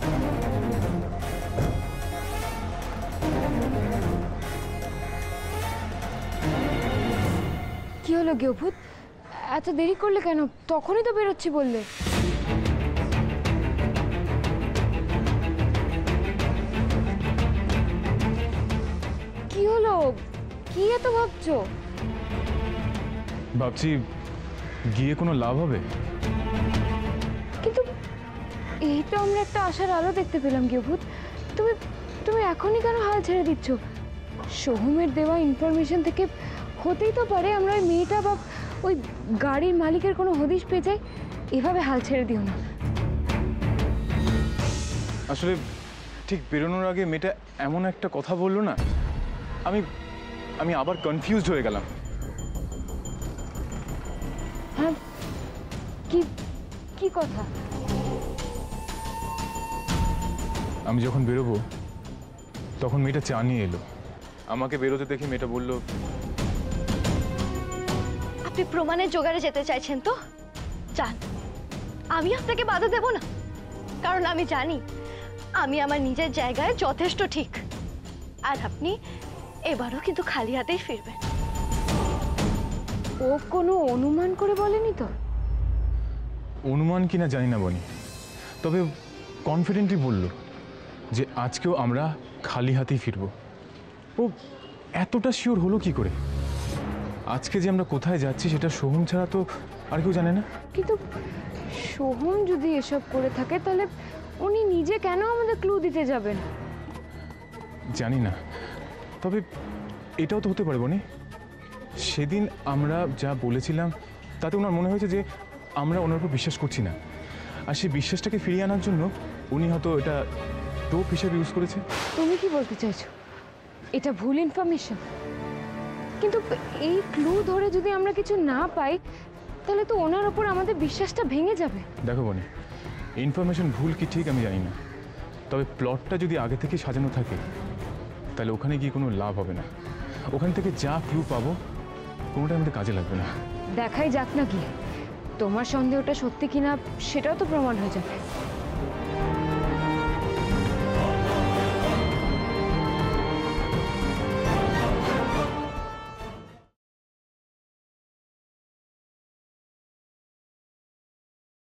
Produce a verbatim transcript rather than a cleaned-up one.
কি হলো গেভূত, এত দেরি করলে কেন? তখনই তো বেরোচ্ছি বললে। কি হলো, কি এত ভাবছো? ভাবছি গিয়ে কোনো লাভ হবে, কিন্তু এই তো আমরা একটা আশার আলো দেখতে পেলাম গেভূত। তুমি তুমি এখনই কেন হাল ছেড়ে দিচ্ছ? সোহমের দেওয়া ইনফরমেশন থেকে হতেই তো পারে আমরা ওই মেয়েটা বা ওই গাড়ির মালিকের কোনো হদিশ পেয়ে যাই। এভাবে হাল ছেড়ে দিও না। আসলে ঠিক বেরোনোর আগে মেয়েটা এমন একটা কথা বললো না, আমি আমি আবার কনফিউজড হয়ে গেলাম। হ্যাঁ, কি কি কথা? আমি যখন বেরোবো তখন মেয়েটা চা নিয়ে এলো। আমাকে বেরোতে দেখে মেয়েটা বলল, আপনি প্রমাণের জোগাড়ে যেতে চাইছেন তো যান, আমি আপনাকে বাধা দেব না, কারণ আমি জানি আমি আমার নিজের জায়গায় যথেষ্ট ঠিক। আর আপনি এবারও কিন্তু খালি হাতেই ফিরবেন। ও কোনো অনুমান করে বলেনি তো? অনুমান কিনা জানি না বনি, তবে কনফিডেন্টলি বলল যে আজকেও আমরা খালি হাতেই ফিরব। ও এতটা শিওর হলো কি করে? আজকে যে আমরা কোথায় যাচ্ছি সেটা সোহম ছাড়া তো আর কেউ জানে না। কিন্তু সোহম যদি এসব করে থাকে তাহলে উনি নিজে কেন আমাদের ক্লু দিতে যাবেন? জানি না, তবে এটাও তো হতে পারে বনি, সেদিন আমরা যা বলেছিলাম তাতে ওনার মনে হয়েছে যে আমরা ওনার উপর বিশ্বাস করছি না, আর সেই বিশ্বাসটাকে ফিরিয়ে আনার জন্য উনি হয়তো এটা টোপ হিসেবে ইউজ করেছে। তুমি কি বলতে চাইছো এটা ভুল ইনফরমেশন? কিন্তু এই ক্লু ধরে যদি আমরা কিছু না পাই তাহলে তো ওনার ওপর আমাদের বিশ্বাসটা ভেঙে যাবে। দেখো বনি, ইনফরমেশন ভুল কি ঠিক আমি জানি না, তবে প্লটটা যদি আগে থেকে সাজানো থাকে তাহলে ওখানে গিয়ে কোনো লাভ হবে না। ওখান থেকে যা ক্লু পাবো কোনোটা আমাদের কাজে লাগবে না। দেখাই যাক না গিয়ে, তোমার সন্দেহটা সত্যি কিনা সেটাও তো প্রমাণ হয়ে যাবে।